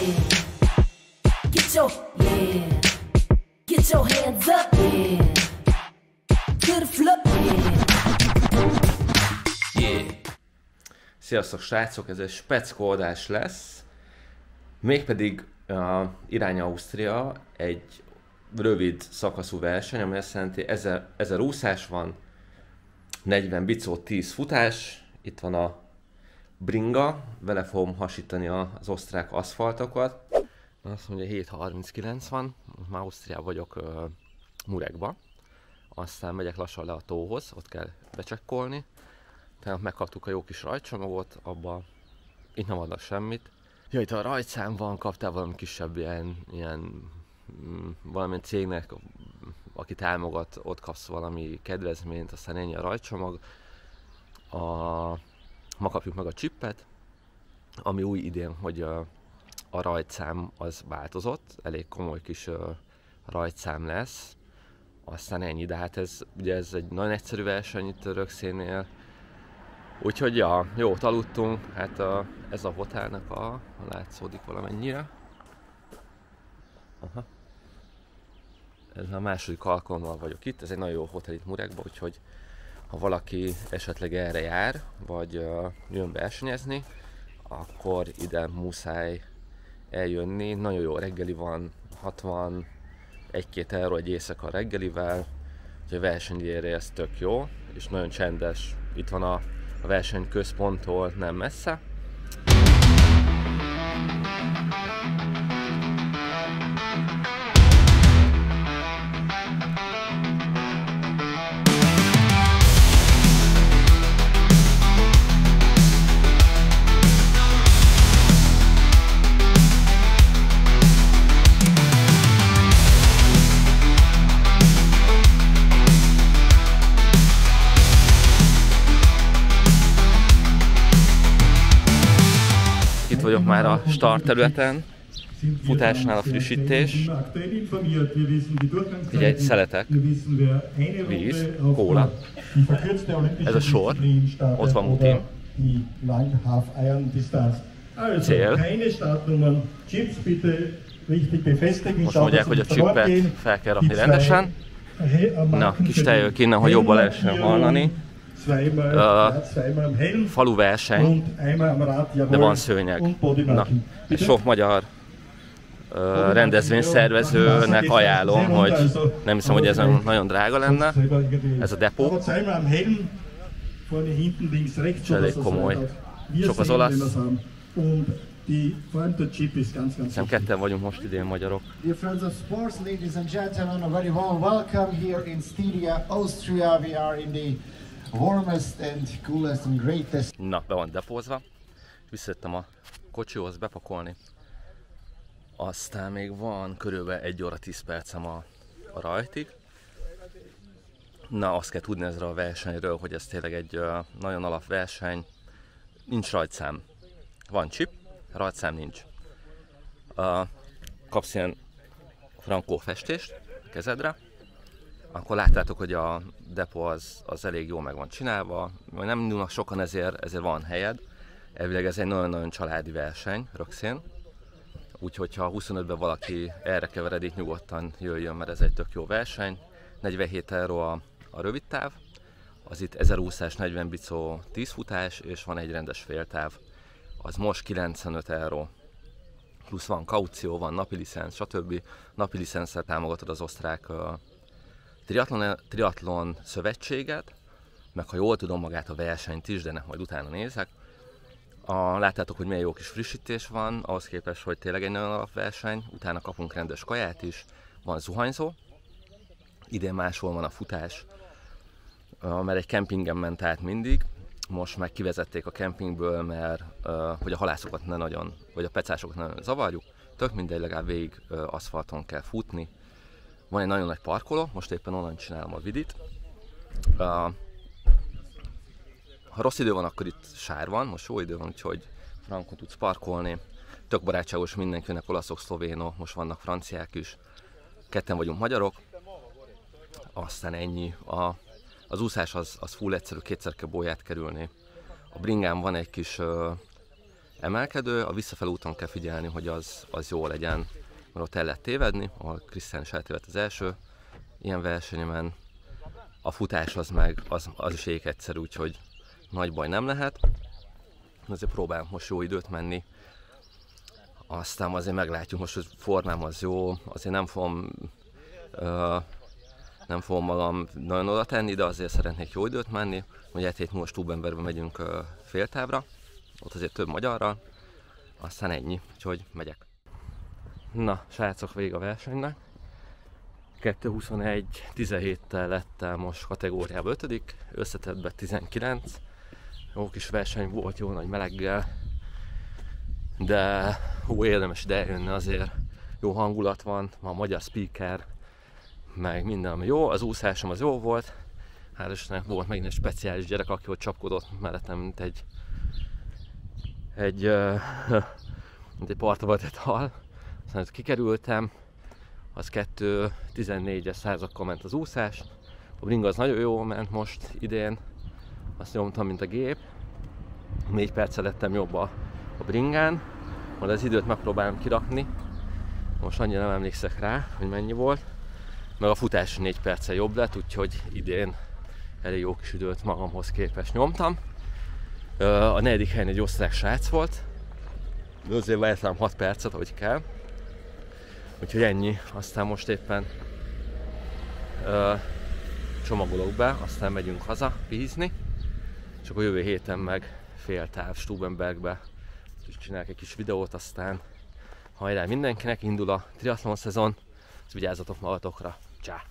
yeah. Get your hands up, yeah. To the floor, yeah. Sziasztok srácok, ez egy speckódás lesz. Mégpedig irány Ausztria, egy rövid szakaszú verseny, ami azt jelenti 1000 úszás van, 40 bicó, 10 futás. Itt van a bringa, vele fogom hasítani az osztrák aszfaltokat. Azt mondja 7:39 van, már Ausztriában vagyok Muregba. Aztán megyek lassan le a tóhoz, ott kell becsekkolni. Tehát megkaptuk a jó kis rajtcsomagot, abba itt nem adnak semmit. Ja, itt a rajtszám van, kaptál valami kisebb ilyen valamilyen cégnek, aki támogat, ott kapsz valami kedvezményt, aztán ennyi a rajtcsomag. Ma kapjuk meg a csippet, ami új idén, hogy a rajtszám az változott, elég komoly kis rajtszám lesz. Aztán ennyi, de hát ugye ez egy nagyon egyszerű verseny itt a Rökszénél. Úgyhogy ja, jót aludtunk, hát ez a hotelnek látszódik valamennyire. Aha. Ez a második alkalommal vagyok itt, ez egy nagyon jó hotel itt Muregban, úgyhogy ha valaki esetleg erre jár, vagy jön versenyezni, akkor ide muszáj eljönni. Nagyon jó reggeli van, 61-2 euró egy éjszaka reggelivel, úgyhogy a versenyére ez tök jó, és nagyon csendes. Itt van a versenyközponttól nem messze. Itt vagyok már a start területen, futásnál a frissítés, ugye szeletek, víz, kóla, ez a sor, ott van Mutin, cél, most mondják, hogy a csippet fel kell rakni rendesen, na kis teljük innen, hogy jobban lehessen hallani. Falu verseny, de van szőnyeg. Na, és sok magyar rendezvényszervezőnek ajánlom, hogy nem hiszem, hogy ez nagyon drága lenne, ez a depó. És elég komoly. Sok az olasz. Hiszem ketten vagyunk most idén magyarok. Dear friends of sports, ladies and gentlemen, a very warm welcome here in Styria, Austria. We are in the warmest and coolest and greatest. Na, be van depózva. Visszajöttem a kocsihoz bepakolni. Aztán még van körülbelül 1 óra 10 percem a rajtig. Na, azt kell tudni ezzel a versenyről, hogy ez tényleg egy nagyon alapverseny. Nincs rajtszám. Van chip, rajtszám nincs. Kapsz ilyen frankó festést kezedre. Akkor láttátok, hogy a depó az elég jól meg van csinálva, nem indulnak sokan, ezért van helyed. Elvileg ez egy nagyon-nagyon családi verseny, Rökszén. Úgyhogy ha 25-ben valaki erre keveredik, nyugodtan jöjjön, mert ez egy tök jó verseny. 47 euró a rövid táv, az itt 1000 úszás, 40 bicó, 10 futás, és van egy rendes féltáv. Az most 95 euró. Plusz van kaució, van napi licensz, stb. Napi licenszel támogatod az osztrák triatlon szövetséget, meg ha jól tudom magát a versenyt is, de majd utána nézek. Láttátok, hogy milyen jó kis frissítés van, ahhoz képest, hogy tényleg egy nagyon alapverseny, utána kapunk rendes kaját is, van zuhanyzó, idén máshol van a futás, mert egy kempingen ment át mindig, most meg kivezették a kempingből, mert hogy a halászokat ne nagyon, vagy a pecásokat ne nagyon zavarjuk, tök mindegy, legalább végig aszfalton kell futni. Van egy nagyon nagy parkoló, most éppen onnan csinálom a vidit. Ha rossz idő van, akkor itt sár van, most jó idő van, úgyhogy frankon tudsz parkolni. Tök barátságos mindenkinek, olaszok, szlovénok, most vannak franciák is. Ketten vagyunk magyarok, aztán ennyi. Az úszás az full egyszerű, kétszer kell bóját kerülni. A bringán van egy emelkedő, a visszafelé úton kell figyelni, hogy az jó legyen, mert ott el lehet tévedni, ahol Krisztián is eltévedt az első ilyen versenyemen. A futás az is egyszerű, úgyhogy nagy baj nem lehet. Azért próbálunk most jó időt menni, aztán azért meglátjuk, most hogy formám az jó, azért nem fogom magam nagyon oda tenni, de azért szeretnék jó időt menni. Ugye egy hét múlva Stubbenbergbe megyünk féltávra, ott azért több magyarral, aztán ennyi, úgyhogy megyek. Na, srácok, vége a versenynek. 2:21:17-tel lettem most kategóriában 5., összetettben 19. Jó kis verseny volt, jó nagy meleggel, de érdemes ide eljönni, azért jó hangulat van, a magyar speaker, meg minden ami jó, az úszásom az jó volt, hál' Istennek volt megint egy speciális gyerek, aki ott csapkodott mellettem, mint egy partra volt egy hal, aztán kikerültem, az 2:14-es százakkal ment az úszás, a bringa az nagyon jó ment most idén, azt nyomtam mint a gép, 4 perccel lettem jobb a bringán, majd az időt megpróbálom kirakni, most annyira nem emlékszek rá, hogy mennyi volt, meg a futás 4 perccel jobb lett, úgyhogy idén elég jó kis időt magamhoz képest nyomtam. A 4. helyen egy osztrák srác volt, azért vártam 6 percet, ahogy kell, úgyhogy ennyi, aztán most éppen csomagolok be, aztán megyünk haza pihizni, és akkor jövő héten meg féltáv Stubbenbergbe, és csinálok egy kis videót, aztán hajrá mindenkinek, indul a triatlon szezon, vigyázzatok magatokra, csá!